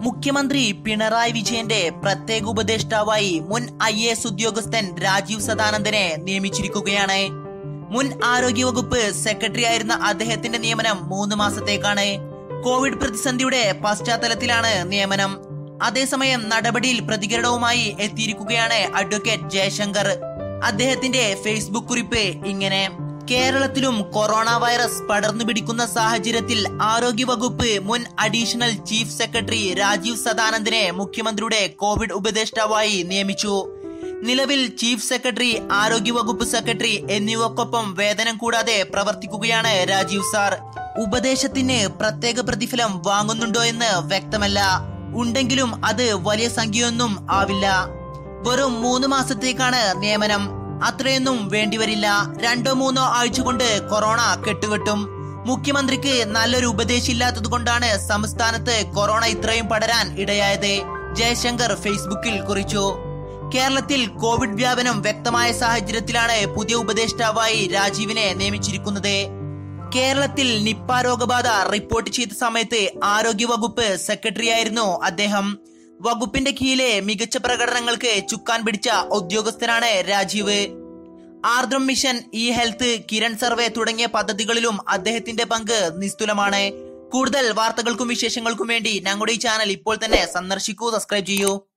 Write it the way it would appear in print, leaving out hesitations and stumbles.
മുഖ്യമന്ത്രി പിണറായി വിജയന്റെ പ്രത്യേക ഉപദേഷ്ടാവായി മുൻ IAS ഉദ്യോഗസ്ഥൻ രാജീവ് സദാനന്ദനെ നിയമിച്ചിരിക്കുകയാണ്. മുൻ ആരോഗ്യവകുപ്പ് സെക്രട്ടറി ആയിരുന്ന അദ്ദേഹത്തിന്റെ നിയമനം 3 മാസത്തേക്കാണ്. കോവിഡ് പ്രതിസന്ധിയുടെ പശ്ചാത്തലത്തിലാണ് നിയമനം. അതേസമയം നടപടിയിൽ പ്രതികരണവുമായി എത്തിയിരിക്കുകയാണ് അഡ്വക്കേറ്റ് ജയശങ്കർ. അദ്ദേഹത്തിന്റെ ഫേസ്ബുക്ക് കുറിപ്പ് ഇങ്ങനെ: കേരളത്തിലും കൊറോണ വൈറസ് പടർന്നു പിടിക്കുന്ന സാഹചര്യത്തിൽ ആരോഗ്യവകുപ്പ് മുൻ അഡീഷണൽ ചീഫ് സെക്രട്ടറി രാജീവ് സദാനന്ദനെ മുഖ്യമന്ത്രിയുടെ കോവിഡ് ഉപദേഷ്ടാവായി നിയമിച്ചു. നിലവിൽ ചീഫ് സെക്രട്ടറി, ആരോഗ്യവകുപ്പ് സെക്രട്ടറി എന്നിവക്കൊപ്പം വേതനം കൂടാതെ പ്രവർത്തിക്കുകയാണ് രാജീവ് സാർ. ഉപദേശത്തിന് പ്രത്യേക പ്രതിഫലം വാങ്ങുന്നുണ്ടോ എന്ന് വ്യക്തമല്ല. ഉണ്ടെങ്കിലും അത് വലിയ സംഖ്യയൊന്നും ആവില്ല. വെറും 3 മാസത്തേക്കാണ് നിയമനം. അത്രയൊന്നും വേണ്ടിവരില്ല. 2-3 ആഴ്ച കൊണ്ട് കൊറോണ കെട്ടുകെട്ടും. മുഖ്യമന്ത്രിക്ക് നല്ലൊരു ഉപദേശില്ലാത്തത് കൊണ്ടാണ് സംസ്ഥാനത്ത് കൊറോണ ഇത്രയും പടരാൻ ഇടയായത്, ജയശങ്കർ ഫേസ്ബുക്കിൽ കുറിച്ചു. കേരളത്തിൽ കോവിഡ് വ്യാപനം വ്യക്തമായ സാഹചര്യത്തിലാണ് പുതിയ ഉപദേഷ്ടാവായി രാജീവിനെ നിയമിച്ചിരിക്കുന്നത്. കേരളത്തിൽ നിപ്പ രോഗബാധ റിപ്പോർട്ട് ചെയ്ത സമയത്ത് ആരോഗ്യവകുപ്പ് സെക്രട്ടറി ആയിരുന്നു അദ്ദേഹം. വകുപ്പിന്റെ കീഴിലെ മികച്ച പ്രകടനങ്ങൾക്ക് ചുക്കാൻ പിടിച്ച ഉദ്യോഗസ്ഥനാണ് Rajeev. Aardram mission, e health, Kiran survey തുടങ്ങിയ പദ്ധതികളിലും അദ്ദേഹത്തിന്റെ പങ്ക് നിസ്തുലമാണ്. കൂടുതൽ വാർത്തകൾക്കും വിശേഷങ്ങൾക്കും വേണ്ടി ഞങ്ങളുടെ ഈ ചാനൽ ഇപ്പോൾ തന്നെ സന്ദർശിക്കൂ, സബ്സ്ക്രൈബ് ചെയ്യൂ.